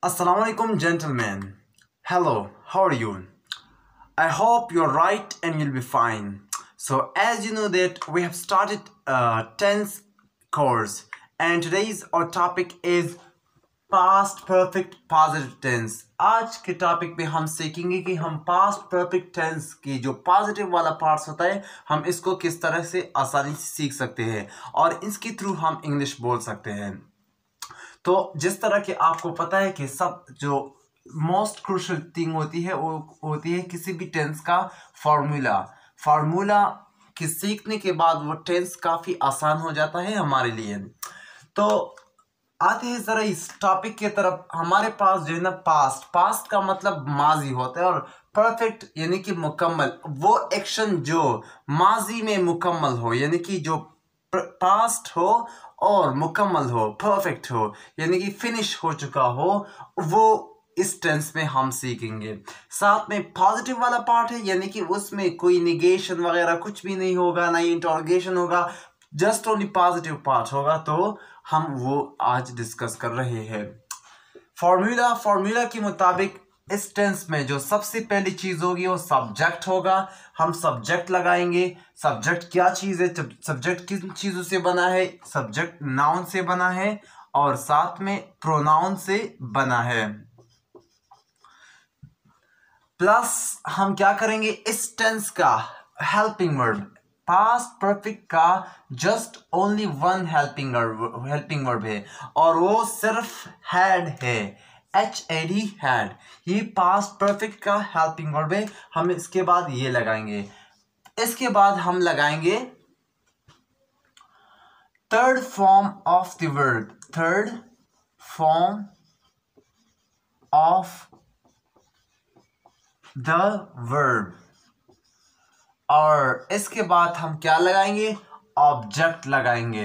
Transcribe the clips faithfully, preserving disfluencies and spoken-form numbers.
Assalamu alaikum, gentlemen. Hello, how are you? I hope you're right and you'll be fine. So, as you know that we have started a tense course, and today's our topic is past perfect positive tense. आज के topic पे हम सीखेंगे कि हम past perfect tense की जो positive वाला पार्ट्स होता है हम इसको किस तरह से आसानी से सीख सकते हैं और इसके थ्रू हम इंग्लिश बोल सकते हैं। तो जिस तरह के आपको पता है कि सब जो मोस्ट क्रूशियल थिंग होती है वो होती है किसी भी टेंस का फार्मूला फार्मूला कि सीखने के बाद वो टेंस काफ़ी आसान हो जाता है हमारे लिए। तो आते हैं ज़रा इस टॉपिक की तरफ। हमारे पास जो है ना पास्ट पास्ट का मतलब माजी होता है और परफेक्ट यानी कि मुकम्मल, वो एक्शन जो माजी में मुकम्मल हो यानी कि जो पास्ट हो और मुकम्मल हो, परफेक्ट हो यानी कि फिनिश हो चुका हो, वो इस टेंस में हम सीखेंगे। साथ में पॉजिटिव वाला पार्ट है यानी कि उसमें कोई निगेशन वगैरह कुछ भी नहीं होगा, ना ही इंटरोगेशन होगा, जस्ट ओनली पॉजिटिव पार्ट होगा। तो हम वो आज डिस्कस कर रहे हैं। फॉर्मूला फॉर्मूला के मुताबिक इस टेंस में जो सबसे पहली चीज होगी वो सब्जेक्ट होगा। हम सब्जेक्ट लगाएंगे। सब्जेक्ट क्या चीज है, सब्जेक्ट किन चीजों से बना है? सब्जेक्ट नाउन से बना है और साथ में प्रोनाउन से बना है। प्लस हम क्या करेंगे, इस टेंस का हेल्पिंग वर्ब, पास्ट परफेक्ट का just only one helping helping verb है और वो सिर्फ हैड है, एच ए डी हैड। ये पास्ट परफेक्ट का हेल्पिंग वर्ब है। हम इसके बाद ये लगाएंगे। इसके बाद हम लगाएंगे third form of the verb, third form of the verb और इसके बाद हम क्या लगाएंगे, ऑब्जेक्ट लगाएंगे।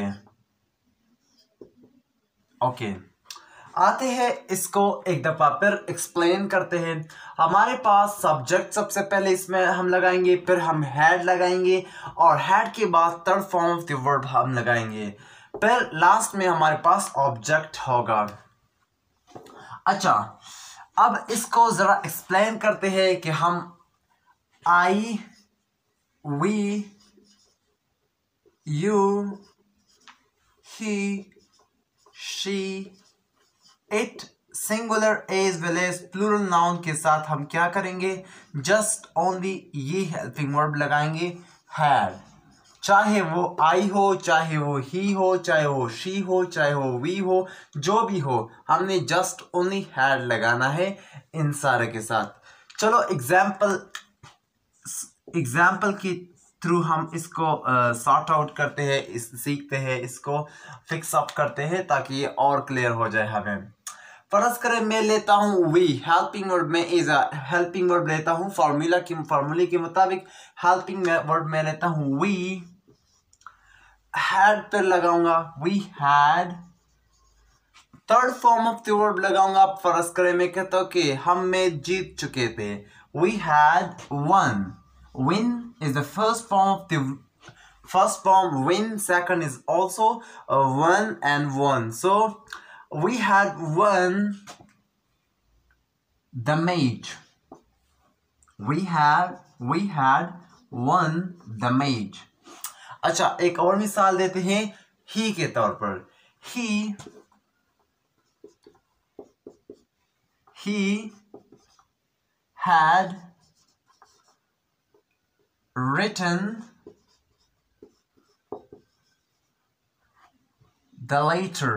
Okay okay. आते हैं इसको एक दफा फिर एक्सप्लेन करते हैं। हमारे पास सब्जेक्ट सबसे पहले इसमें हम लगाएंगे, फिर हम हैड लगाएंगे और हैड के बाद third form of the verb हम लगाएंगे, फिर लास्ट में हमारे पास ऑब्जेक्ट होगा। अच्छा, अब इसको जरा एक्सप्लेन करते हैं कि हम I, we, you, he, she, it, singular as well as plural noun के साथ हम क्या करेंगे, जस्ट ओनली ये हेल्पिंग वर्ब लगाएंगे, हैड। चाहे वो आई हो, चाहे वो ही हो, चाहे वो शी हो, चाहे वो वी हो, जो भी हो, हमने जस्ट ओनली हैड लगाना है इन सारे के साथ। चलो एग्जाम्पल एग्जाम्पल के थ्रू हम इसको सॉर्ट आउट करते हैं, इस सीखते हैं, इसको फिक्स अप करते हैं ताकि ये और क्लियर हो जाए हमें। फर्ज करें मैं लेता हूँ वी, हेल्पिंग वर्ब में इज अ हेल्पिंग वर्ब लेता हूँ फॉर्मूला की फॉर्मूले के मुताबिक हेल्पिंग वर्ब में लेता हूँ वी, हैड पर लगाऊंगा we had, third form of the verb लगाऊंगा। फर्ज करें मैं कहता हूँ कि हम में जीत चुके थे, we had won. Win is the first form of the first form. Win second is also a one and one. So we had won the match. We had we had won the match. अच्छा, एक और मिसाल देते हैं ही के तौर पर। He he had written the letter.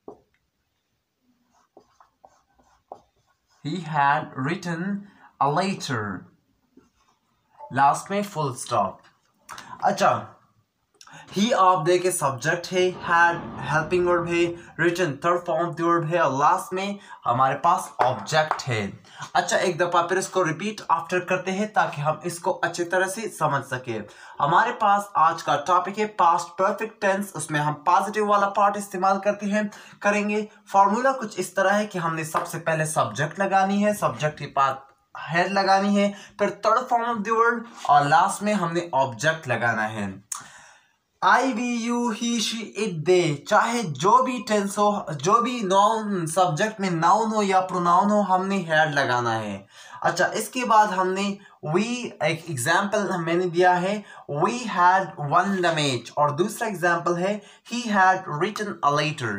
He had written a letter. Last में फुल स्टॉप। अच्छा, ही आप देखे सब्जेक्ट है, हैड हेल्पिंग वर्ब है, written third form of the verb है और लास्ट में हमारे पास ऑब्जेक्ट है। अच्छा, एक दफा फिर इसको रिपीट आफ्टर करते हैं ताकि हम इसको अच्छी तरह से समझ सके। हमारे पास आज का टॉपिक है पास्ट परफेक्ट टेंस, उसमें हम पॉजिटिव वाला पार्ट इस्तेमाल करते हैं करेंगे। फॉर्मूला कुछ इस तरह है कि हमने सबसे पहले सब्जेक्ट लगानी है, सब्जेक्ट के बाद हैड लगानी है, फिर third form of the verb और लास्ट में हमने ऑब्जेक्ट लगाना है। I, we, you, he, she, it, they, चाहे जो भी टेंस हो, जो भी नाउन सब्जेक्ट में नाउन हो या प्रोनाउन हो, हमने हैड लगाना है। अच्छा, इसके बाद हमने वी, एक एग्जाम्पल मैंने दिया है, we had won the match, और दूसरा एग्जाम्पल है he had written a letter.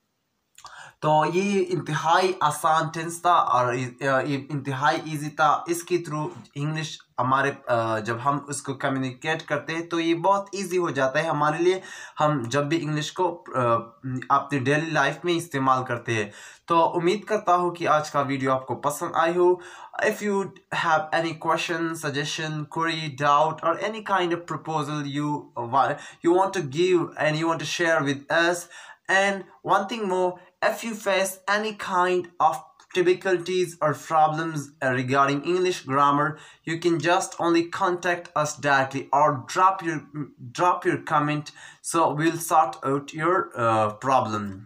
तो ये इंतहाई आसान टेंस था और ये इंतहाई इजी था। इसके थ्रू इंग्लिश हमारे जब हम उसको कम्युनिकेट करते हैं तो ये बहुत इजी हो जाता है हमारे लिए, हम जब भी इंग्लिश को अपनी डेली लाइफ में इस्तेमाल करते हैं। तो उम्मीद करता हूँ कि आज का वीडियो आपको पसंद आई हो। If you have any question, suggestion, query, doubt और any kind of proposal you you want to give and you want to share with us. And one thing more, if you face any kind of difficulties or problems regarding English grammar, you can just only contact us directly or drop your drop your comment, so we'll sort out your uh, problem.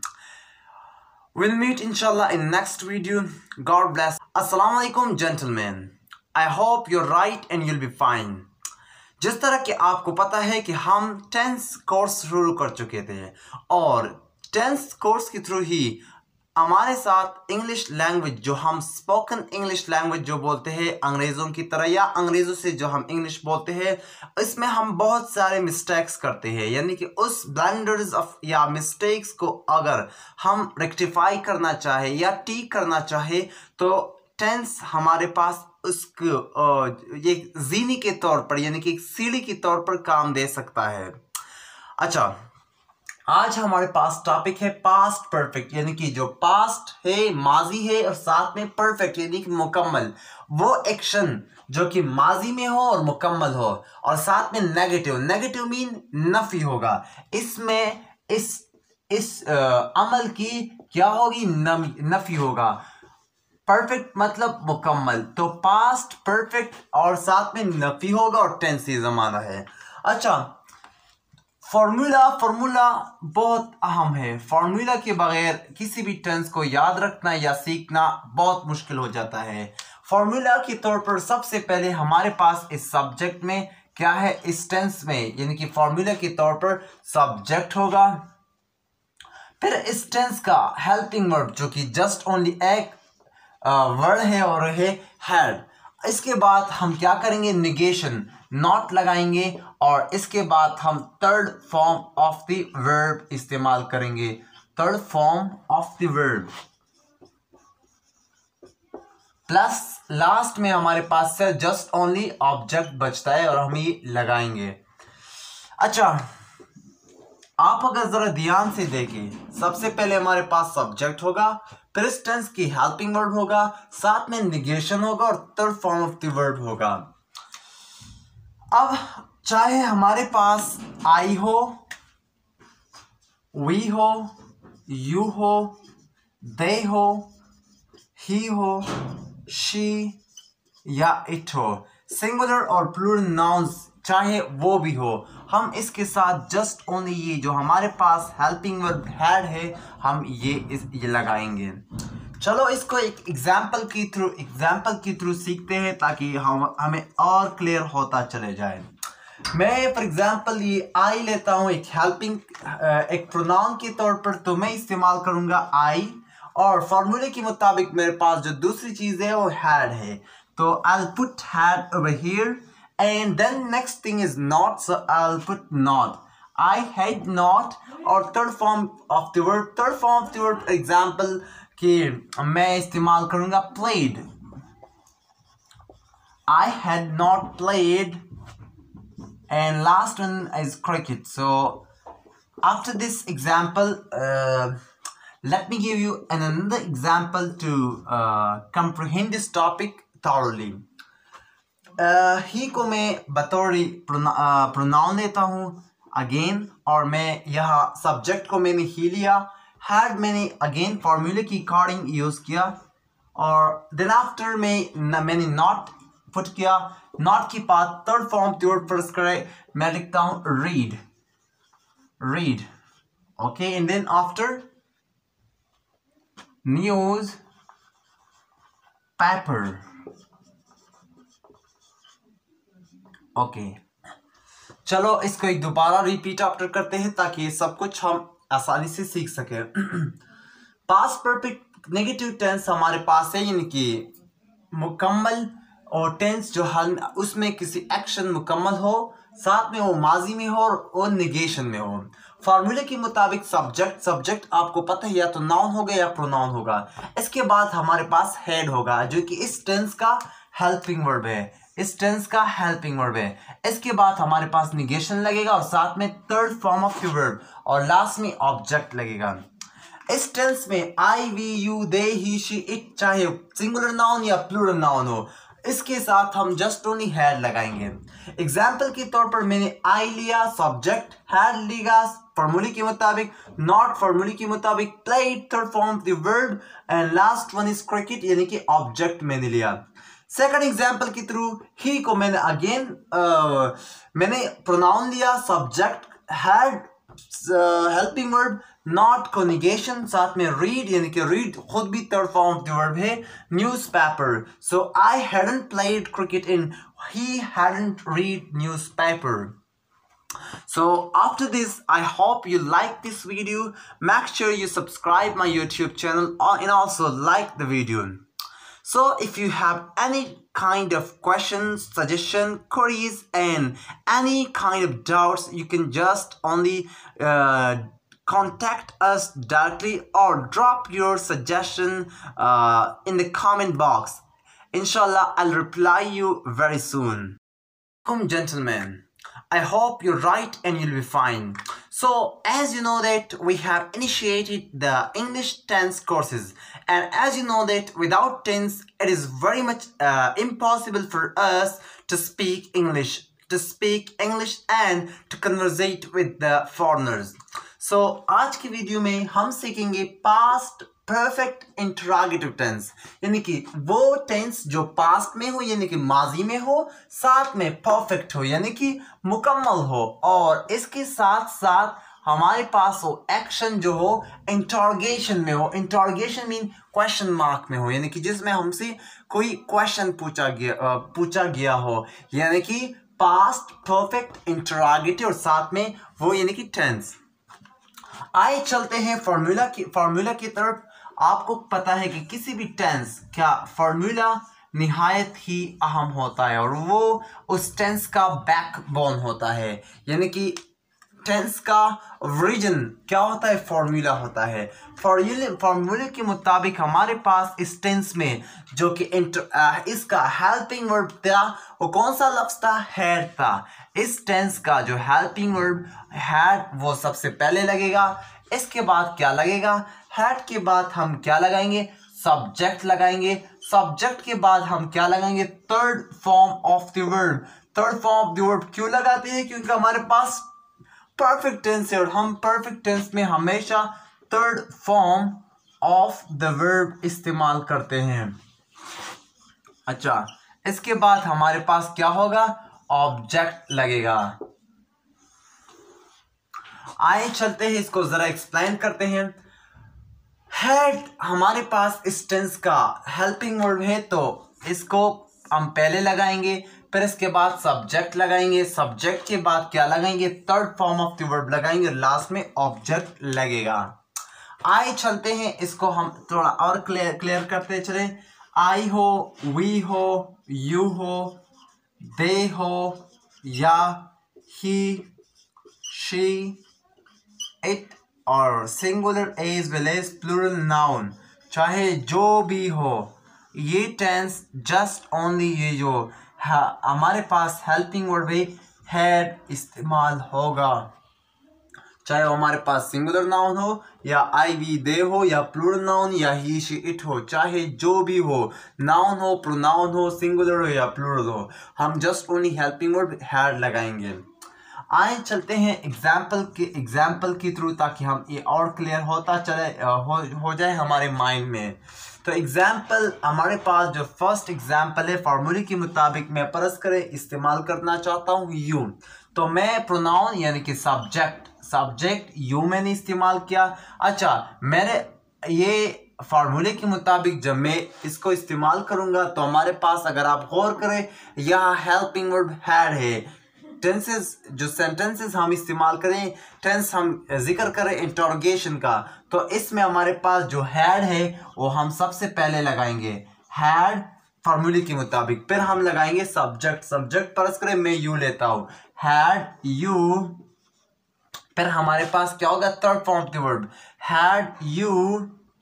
We'll meet inshallah in next video. God bless. Assalamu alaikum gentlemen. I hope you're right and you'll be fine. जिस तरह कि आपको पता है कि हम tense course शुरू कर चुके थे और टेंस कोर्स के थ्रू ही हमारे साथ इंग्लिश लैंग्वेज, जो हम स्पोकन इंग्लिश लैंग्वेज जो बोलते हैं अंग्रेज़ों की तरह या अंग्रेज़ों से जो हम इंग्लिश बोलते हैं, इसमें हम बहुत सारे मिस्टेक्स करते हैं। यानी कि उस ब्लंडर्स ऑफ या मिस्टेक्स को अगर हम रेक्टिफाई करना चाहे या ठीक करना चाहे तो टेंस हमारे पास उसको ये जीनी के तौर पर यानी कि एक सीढ़ी के तौर पर काम दे सकता है। अच्छा, आज हमारे पास टॉपिक है पास्ट परफेक्ट, यानी कि जो पास्ट है, माजी है और साथ में परफेक्ट यानी कि मुकम्मल, वो एक्शन जो कि माजी में हो और मुकम्मल हो, और साथ में नेगेटिव। नेगेटिव मीन नफी होगा। इसमें इस इस आ, अमल की क्या होगी, नफी होगा। परफेक्ट मतलब मुकम्मल, तो पास्ट परफेक्ट और साथ में नफी होगा और टेंस ही जमाना है। अच्छा, फॉर्मूला फॉर्मूला बहुत अहम है। फॉर्मूला के बगैर किसी भी टेंस को याद रखना या सीखना बहुत मुश्किल हो जाता है। फॉर्मूला के तौर पर सबसे पहले हमारे पास इस सब्जेक्ट में क्या है, इस टेंस में, यानी कि फॉर्मूला के तौर पर सब्जेक्ट होगा, फिर इस टेंस का हेल्पिंग वर्ब जो कि जस्ट ओनली एक वर्ड है और है हैड। इसके बाद हम क्या करेंगे, निगेशन, नॉट लगाएंगे, और इसके बाद हम third form of the verb इस्तेमाल करेंगे। Third form of the verb plus last में हमारे पास से जस्ट ओनली ऑब्जेक्ट बचता है और हम ये लगाएंगे। अच्छा, आप अगर जरा ध्यान से देखें, सबसे पहले हमारे पास सब्जेक्ट होगा, फिर इस टेंस की हेल्पिंग वर्ब होगा, साथ में निगेशन होगा और third form of the verb होगा। अब चाहे हमारे पास आई हो, वी हो, यू हो, दे हो, ही हो, शी या इट हो, सिंगुलर और प्लूरल नाउन्स चाहे वो भी हो, हम इसके साथ जस्ट ओनली ये जो हमारे पास हेल्पिंग वर्ब हैड है, हम ये इस ये लगाएंगे। चलो इसको एक एग्जाम्पल की थ्रू एग्जाम्पल के थ्रू सीखते हैं ताकि हम हमें और क्लियर होता चले जाए। मैं फॉर एग्जाम्पल ये आई लेता हूँ एक हेल्पिंग एक प्रोनाउन के तौर पर, तो मैं इस्तेमाल करूँगा आई, और फॉर्मूले के मुताबिक मेरे पास जो दूसरी चीज़ है वो हैड है, तो I will put had over here, and then next thing is not, so I'll put not. I had not, और third form of the verb third form of the verb example कि मैं इस्तेमाल करूँगा played. I had not played, and last one is cricket. So after this example, uh, let me give you another example to uh, comprehend this topic thoroughly. He uh, को मैं बतौर pronoun लेता हूँ again, और मैं यहाँ subject को मैंने ही लिया, हैड मैंने अगेन फॉर्मूले की अकॉर्डिंग यूज़ किया, और देन आफ्टर में मैंने नॉट पुट किया। नॉट की बात थर्ड फॉर्म थर्ड फर्स्ट करे, मैं लिखता हूँ read, read, okay, and then after newspaper, okay. चलो इसको एक दोबारा रिपीट आफ्टर करते हैं ताकि ये सब कुछ हम आसानी से सीख सके। पास्ट परफेक्ट नेगेटिव टेंस हमारे पास है, यानी कि मुकम्मल और टेंस जो हल उसमें किसी एक्शन मुकम्मल हो, साथ में वो माजी में हो और निगेशन में हो। फार्मूले के मुताबिक सब्जेक्ट सब्जेक्ट आपको पता है या तो नाउन होगा या प्रोनाउन होगा। इसके बाद हमारे पास हेड होगा जो कि इस टेंस का हेल्पिंग वर्ब है, इस टेंस का हेल्पिंग वर्ब है। इसके बाद हमारे पास निगेशन लगेगा और साथ में third form of the verb और लास्ट में ऑब्जेक्ट लगेगा। इस टेंस में I we you they he she it चाहे सिंगुलर नाउन या प्लूरल नाउन हो, इसके साथ हम जस्ट ओनली हैड लगाएंगे। एग्जाम्पल के तौर पर मैंने आई लिया, सब्जेक्ट हैड लिया फॉर्मूले के मुताबिक, नॉट फॉर्मूले के मुताबिक, played third form of the verb and last one is cricket यानी कि ऑब्जेक्ट मैंने लिया। सेकंड एग्जाम्पल के थ्रू ही को मैंने अगेन uh, मैंने प्रोनाउन लिया, subject had helping verb, not को निगेशन, साथ में रीड यानी कि रीड खुद भी third form of the verb है, newspaper. So I hadn't played cricket in, he hadn't read newspaper. So after this, I hope you like this video. Make sure you subscribe my YouTube channel and also like the video. So if you have any kind of questions, suggestion, queries and any kind of doubts, you can just only uh, contact us directly or drop your suggestion uh, in the comment box. Inshallah, I'll reply you very soon. Welcome, gentlemen. I hope you're right and you'll be fine. So as you know that we have initiated the English tense courses, and as you know that without tense it is very much uh, impossible for us to speak English, to speak English and to conversate with the foreigners. So आज की video में हम सीखेंगे past perfect interrogative tense, यानी कि वो tense जो past में हो यानी कि माजी में हो, साथ में परफेक्ट हो यानी कि मुकम्मल हो, और इसके साथ साथ हमारे पास हो एक्शन जो हो इंटरोगेशन में हो। इंटरोगेशन मीन क्वेश्चन मार्क में हो, यानी कि जिसमें हमसे कोई क्वेश्चन पूछा गया पूछा गया हो, यानी कि पास्ट परफेक्ट इंटरोगेटिव और साथ में वो यानी कि टेंस। आइए चलते हैं फार्मूला की फार्मूला की तरफ। आपको पता है कि किसी भी टेंस का फार्मूला निहायत ही अहम होता है और वो उस टेंस का बैकबोन होता है, यानी कि टेंस का रीजन क्या होता है, फार्मूला होता है। फार्मूले फार्मूले के मुताबिक हमारे पास इस टेंस में जो कि इसका हेल्पिंग वर्ब था वो कौन सा लफ्ज़ था, हैड था। इस टेंस का जो हेल्पिंग वर्ब हैड वो सबसे पहले लगेगा। इसके बाद क्या लगेगा, हैड के बाद हम क्या लगाएंगे, सब्जेक्ट लगाएंगे। सब्जेक्ट के बाद हम क्या लगाएंगे, third form of the verb. Third form of the verb क्यों लगाते हैं, क्योंकि हमारे पास परफेक्ट टेंस है और हम परफेक्ट टेंस में हमेशा third form of the verb इस्तेमाल करते हैं। अच्छा, इसके बाद हमारे पास क्या होगा, ऑब्जेक्ट लगेगा। आइए चलते हैं इसको जरा एक्सप्लेन करते हैं। हैड हमारे पास इस टेंस का हेल्पिंग वर्ब है तो इसको हम पहले लगाएंगे, फिर इसके बाद सब्जेक्ट लगाएंगे, सब्जेक्ट के बाद क्या लगाएंगे, third form of the verb लगाएंगे, लास्ट में ऑब्जेक्ट लगेगा। आइए चलते हैं इसको हम थोड़ा और क्लियर क्लियर करते चले। आई हो, वी हो, यू हो, दे हो या ही, शी, इट और singular as well as plural noun, चाहे जो भी हो, ये टेंस जस्ट ओनली ये जो हमारे पास हेल्पिंग वर्ब है हैड इस्तेमाल होगा, चाहे वो हमारे पास सिंगुलर नाउन हो या आई वी दे हो या प्लूरल नाउन या ही शी इट हो, चाहे जो भी हो, नाउन हो, प्रोनाउन हो, सिंगुलर हो या प्लूरल हो, हम just only helping verb had लगाएंगे। आए चलते हैं एग्जाम्पल के एग्जाम्पल के थ्रू ताकि हम ये और क्लियर होता चले हो, हो जाए हमारे माइंड में। तो एग्जाम्पल हमारे पास जो फर्स्ट एग्जाम्पल है फार्मूले के मुताबिक मैं परस करे इस्तेमाल करना चाहता हूँ यू, तो मैं प्रोनाउन यानी कि सब्जेक्ट सब्जेक्ट यू मैंने इस्तेमाल किया। अच्छा, मेरे ये फार्मूले के मुताबिक जब मैं इसको इस्तेमाल करूँगा तो हमारे पास अगर आप गौर करें यहाँ हेल्पिंग वर्ब हैड है, टेंसेस जो सेंटेंसेस हम इस्तेमाल करें, टेंस हम जिक्र करें इंटरोगेशन का, तो इसमें हमारे पास जो हैड है वो हम सबसे पहले लगाएंगे, हैड फॉर्मूले के मुताबिक। फिर हम लगाएंगे सब्जेक्ट, सब्जेक्ट फर्ज करें मैं यू लेता हूं, हैड यू। फिर हमारे पास क्या होगा, थर्ड फॉर्म के verb, had you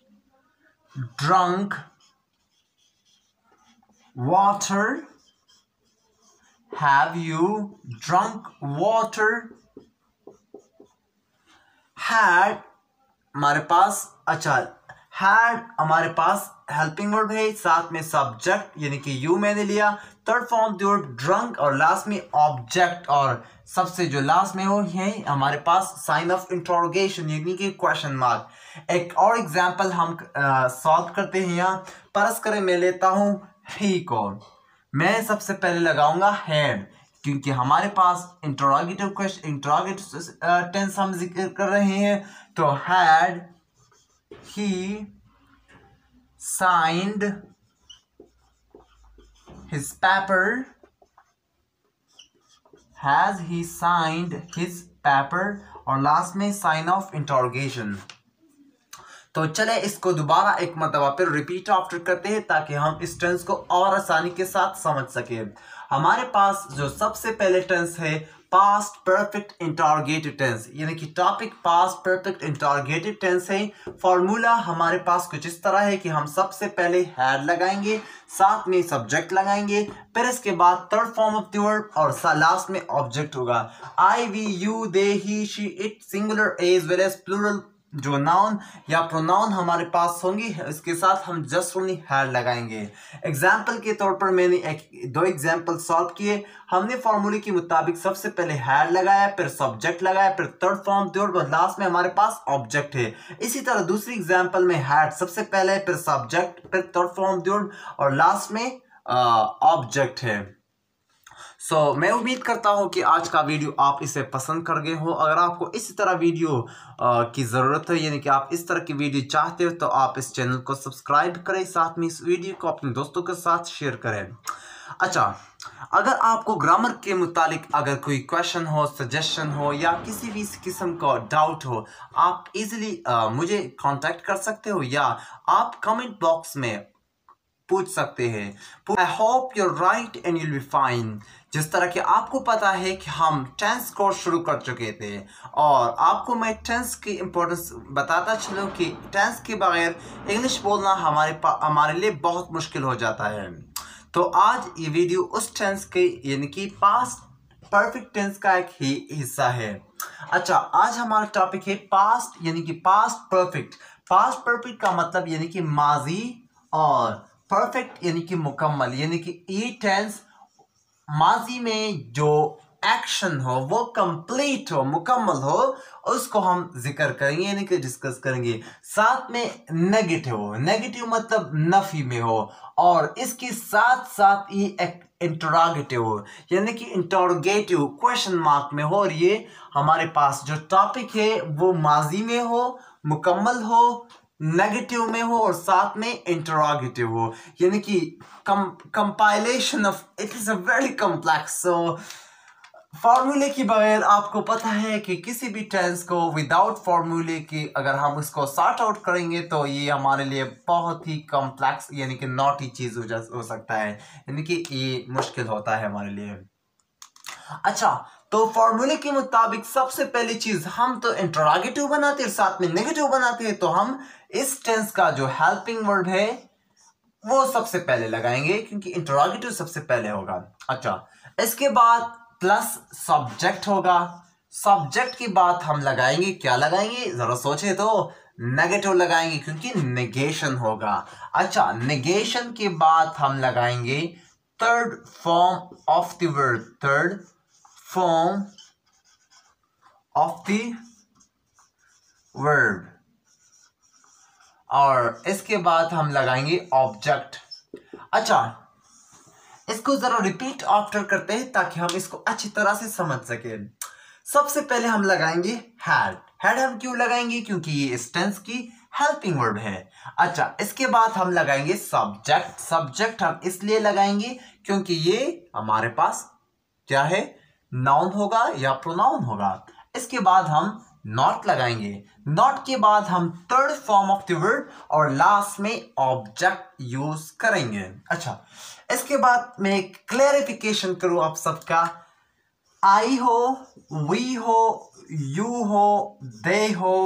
drunk water, have you drunk water। had हमारे पास, अच्छा had हमारे पास हेल्पिंग वर्ब है, साथ में सब्जेक्ट यानी कि यू मैंने लिया, थर्ड फॉर्म वर्ब ड्रंक, और लास्ट में ऑब्जेक्ट, और सबसे जो लास्ट में हो है हमारे पास साइन ऑफ इंट्रोगेशन यानी कि क्वेश्चन मार्क। एक और एग्जांपल हम सॉल्व करते हैं यहाँ। फर्ज करें मैं लेता हूं ही को, मैं सबसे पहले लगाऊंगा हैड, क्योंकि हमारे पास इंटरोगेटिव क्वेश्चन इंटरोगेटिव टेंस हम जिक्र कर रहे हैं। तो had he signed his paper, has he signed his paper, और लास्ट में साइन ऑफ इंटरोगेशन। तो चले इसको दोबारा एक मरतबा फिर रिपीट आफ्टर करते हैं ताकि हम इस टेंस को और आसानी के साथ समझ सके। हमारे पास जो सबसे पहले टेंस है पास्ट परफेक्ट इंटरोगेटिव टेंस, यानी कि topic past perfect interrogative tense है। फॉर्मूला हमारे पास कुछ इस तरह है कि हम सबसे पहले हैड लगाएंगे, साथ में सब्जेक्ट लगाएंगे, फिर इसके बाद third form of the verb, और लास्ट में ऑब्जेक्ट होगा। I, we, you, they, he, she, it, singular as well as plural जो नाउन या प्रोनाउन हमारे पास होंगी, इसके साथ हम जस्ट ओनली हैड लगाएंगे। एग्जाम्पल के तौर पर मैंने एक दो एग्जाम्पल सॉल्व किए। हमने फॉर्मूले के मुताबिक सबसे पहले हैड लगाया, फिर सब्जेक्ट लगाया, फिर थर्ड फॉर्म वर्ब, और लास्ट में हमारे पास ऑब्जेक्ट है। इसी तरह दूसरी एग्जाम्पल में हैड सबसे पहले, फिर सब्जेक्ट, फिर थर्ड फॉर्म वर्ब, और लास्ट में ऑब्जेक्ट है। सो so, मैं उम्मीद करता हूं कि आज का वीडियो आप इसे पसंद कर गए हो। अगर आपको इसी तरह वीडियो आ, की ज़रूरत है, यानी कि आप इस तरह की वीडियो चाहते हो, तो आप इस चैनल को सब्सक्राइब करें, साथ में इस वीडियो को अपने दोस्तों के साथ शेयर करें। अच्छा, अगर आपको ग्रामर के मुतालिक अगर कोई क्वेश्चन हो, सजेशन हो, या किसी भी किस्म का डाउट हो, आप इजीली मुझे कांटेक्ट कर सकते हो, या आप कमेंट बॉक्स में पूछ सकते हैं। I hope you're right and you'll be fine. जिस तरह कि आपको पता है कि हम टेंस कोर्स शुरू कर चुके थे, और आपको मैं टेंस की इम्पोर्टेंस बताता चलूँ कि टेंस के बगैर इंग्लिश बोलना हमारे हमारे लिए बहुत मुश्किल हो जाता है। तो आज ये वीडियो उस टेंस के यानी कि पास्ट परफेक्ट टेंस का एक ही हिस्सा है। अच्छा, आज हमारा टॉपिक है पास्ट यानी कि पास्ट परफेक्ट। पास्ट परफेक्ट का मतलब यानी कि माजी, और परफेक्ट यानी कि मुकम्मल, यानी कि ये टेंस माजी में जो एक्शन हो वो कंप्लीट हो, मुकम्मल हो, उसको हम जिक्र करेंगे यानी कि डिस्कस करेंगे। साथ में नेगेटिव हो, नेगेटिव मतलब नफी में हो, और इसके साथ साथ ये एक इंटरोगेटिव हो यानी कि इंटरोगेटिव क्वेश्चन मार्क में हो, और ये हमारे पास जो टॉपिक है वो माजी में हो, मुकम्मल हो, नेगेटिव में हो, और साथ में इंटरोगेटिव हो, यानी कि compilation of it is a very complex. So फॉर्मूले के बगैर आपको पता है कि किसी भी टेंस को विदाउट फॉर्मूले के अगर हम उसको सॉर्ट आउट करेंगे तो ये हमारे लिए बहुत ही कॉम्प्लेक्स यानी कि नॉटी चीज हो जा हो सकता है, यानी कि ये मुश्किल होता है हमारे लिए। अच्छा, तो फॉर्मूले के मुताबिक सबसे पहली चीज हम तो इंटरोगेटिव बनाते हैं, साथ में नेगेटिव बनाते हैं, तो हम इस टेंस का जो हेल्पिंग वर्ड है वो सबसे पहले लगाएंगे, क्योंकि इंटरोगेटिव सबसे पहले होगा। अच्छा, इसके बाद प्लस सब्जेक्ट होगा। सब्जेक्ट की बात हम लगाएंगे, क्या लगाएंगे जरा सोचे तो, नेगेटिव लगाएंगे क्योंकि नेगेशन होगा। अच्छा, नेगेशन के बाद हम लगाएंगे third form of the word, third form of the word, और इसके बाद हम लगाएंगे ऑब्जेक्ट। अच्छा, इसको जरा रिपीट आफ्टर करते हैं ताकि हम इसको अच्छी तरह से समझ सके। सबसे पहले हम लगाएंगे हैड। हैड हम क्यों लगाएंगे? क्योंकि ये इस टेंस की हेल्पिंग वर्ब है। अच्छा, इसके बाद हम लगाएंगे सब्जेक्ट। सब्जेक्ट हम इसलिए लगाएंगे क्योंकि ये हमारे पास क्या है, नाउन होगा या प्रोनाउन होगा। इसके बाद हम नॉट लगाएंगे, नॉट के बाद हम third form of the word और लास्ट में ऑब्जेक्ट यूज करेंगे। अच्छा, इसके बाद मैं क्लैरिफिकेशन करूं आप सबका, आई हो, वी हो, यू हो, दे हो,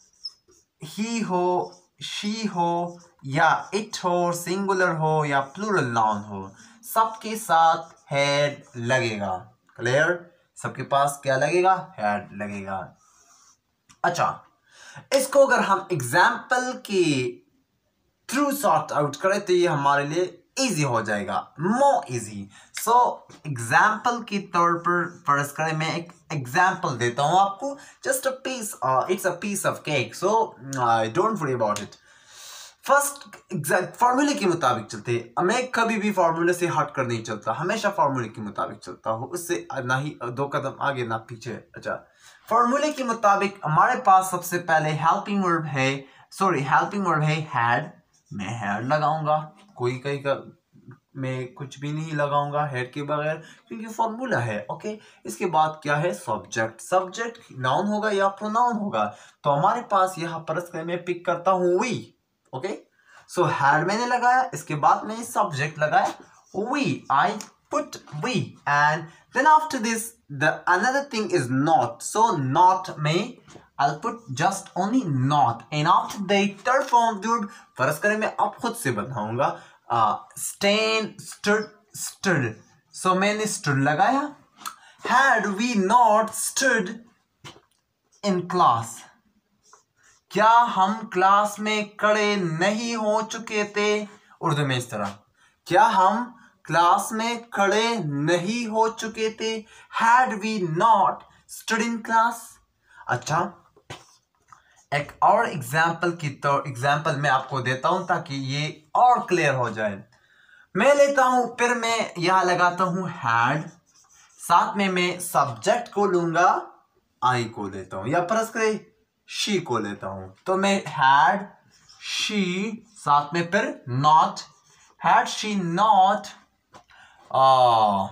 ही हो, शी हो या इट हो, सिंगुलर हो या प्लूरल नाउन हो, सबके साथ हेड लगेगा। क्लियर? सबके पास क्या लगेगा? हेड लगेगा। अच्छा, इसको अगर हम एग्जाम्पल के थ्रू सॉर्ट आउट करें तो ये हमारे लिए इजी हो जाएगा, मोर इजी। सो एग्जाम्पल के तौर पर फर्ज करें, मैं एक एग्जाम्पल देता हूं आपको, just a piece, it's a piece of cake, so don't worry about it. First फॉर्मूले के मुताबिक चलते हैं, मैं कभी भी फॉर्मूले से हट कर नहीं चलता, हमेशा फॉर्मूले के मुताबिक चलता हूँ, उससे ना ही दो कदम आगे ना पीछे। अच्छा, फॉर्मूले के मुताबिक हमारे पास सबसे पहले हेल्पिंग वर्ब है, सॉरी हेल्पिंग वर्ब है हैड, मैं हैड लगाऊंगा, कोई कहीं का मैं कुछ भी नहीं लगाऊंगा हेड के बगैर, क्योंकि फॉर्मूला है। ओके, इसके बाद क्या है? सब्जेक्ट। सब्जेक्ट नाउन होगा या प्रोनाउन होगा, तो हमारे पास यहाँ पर मैं पिक करता हूँ वी। ओके, सो हैड मैंने लगाया, इसके बाद मैंने सब्जेक्ट लगाया we, I put we, and then after this the another thing is not, so not may I'll put just only not, and after the third form of the verb फर्ज करें मैं अब खुद से बनाऊंगा, stand, stood, stood, so मैंने stood लगाया। had we not stood in class, क्या हम क्लास में खड़े नहीं हो चुके थे? उर्दू में इस तरह, क्या हम क्लास में खड़े नहीं हो चुके थे? Had we not stood in class? अच्छा, एक और एग्जाम्पल की तो एग्जाम्पल मैं आपको देता हूं ताकि ये और क्लियर हो जाए। मैं लेता हूं, फिर मैं यहां लगाता हूं had, साथ में मैं सब्जेक्ट को लूंगा, आई को लेता हूं, या फर्ज करें शी को लेता हूं, तो मैं had she, साथ में फिर not, had she not uh,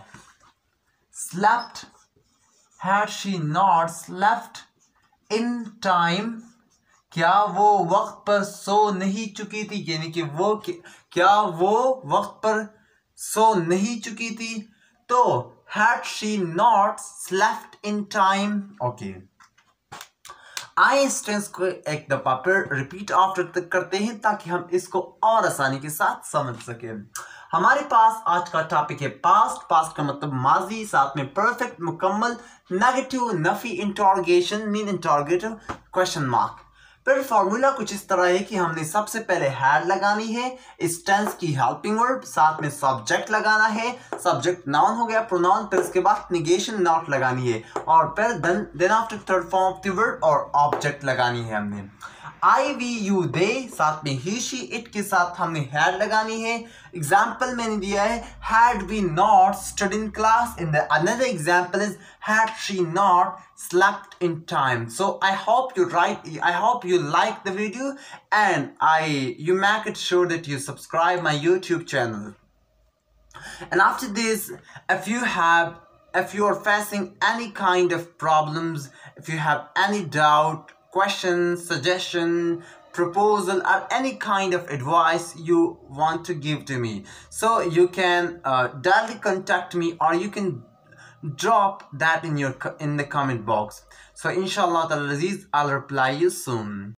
slept, had she not slept in time, क्या वो वक्त पर सो नहीं चुकी थी, यानी कि वो क्या वो वक्त पर सो नहीं चुकी थी, तो had she not slept in time। Okay, I स्टेंस को एक दफा फिर रिपीट आफ्टर तक करते हैं ताकि हम इसको और आसानी के साथ समझ सके। हमारे पास आज का टॉपिक है पास्ट। पास्ट का मतलब माजी, साथ में परफेक्ट, मुकम्मल, नेगेटिव, नफी, interrogation mean interrogative, question mark. फिर फॉर्मूला कुछ इस तरह है कि हमने सबसे पहले हैड लगानी है, इस टेंस की हेल्पिंग वर्ब, साथ में सब्जेक्ट लगाना है, सब्जेक्ट नाउन हो गया, प्रोनाउन, फिर इसके बाद निगेशन नॉट लगानी है, और फिर then then after third form of the word और ऑब्जेक्ट लगानी है हमने। आई वी यू दे, साथ में ही शी इट के साथ हमने हैड लगानी है। एग्जाम्पल मैंने दिया है had we not study in class, in the another example is had she not slept in time। So I hope you write I hope you like the video, and I you make it sure that you subscribe my YouTube channel. And after this, if you have if you are facing any kind of problems, if you have any doubt, question, suggestion, proposal, or any kind of advice you want to give to me, so you can uh, directly contact me, or you can drop that in your in the comment box. So inshallah ta'ala Aziz, I'll reply you soon.